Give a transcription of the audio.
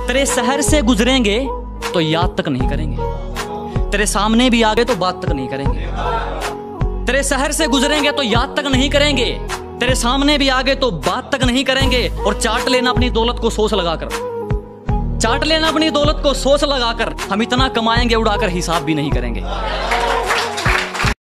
तेरे शहर से गुजरेंगे तो याद तक नहीं करेंगे, तेरे सामने भी आ गए तो बात तक नहीं करेंगे। तेरे शहर से गुजरेंगे तो याद तक नहीं करेंगे, तेरे सामने भी आ गए तो बात तक नहीं करेंगे। और चाट लेना अपनी दौलत को सोच लगाकर, चाट लेना अपनी दौलत को सोच लगाकर। हम इतना कमाएंगे उड़ाकर हिसाब भी नहीं करेंगे।